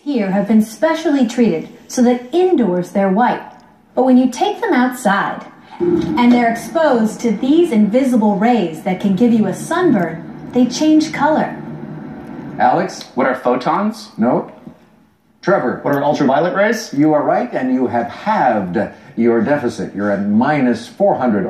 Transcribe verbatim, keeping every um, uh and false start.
here have been specially treated so that indoors they're white. But when you take them outside and they're exposed to these invisible rays that can give you a sunburn, they change color. Alex? What are photons? No. Trevor? What are ultraviolet rays? You are right, and you have halved your deficit. You're at minus four hundred.